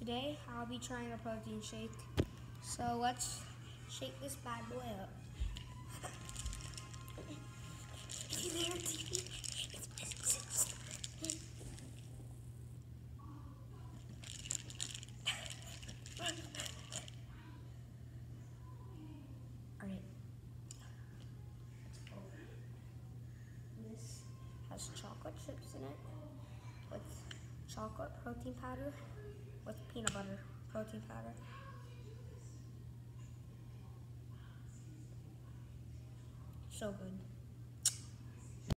Today I'll be trying a protein shake. So let's shake this bad boy up. Hey there, TV. It's business. Alright. This has chocolate chips in it with chocolate protein powder with peanut butter protein powder. So good.